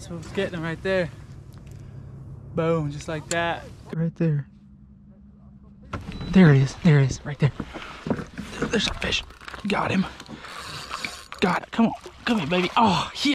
That's what's getting him right there. Boom, just like that. Right there. There it is. There it is. Right there. There's a fish. Got him. Got it. Come on. Come here, baby. Oh, yeah.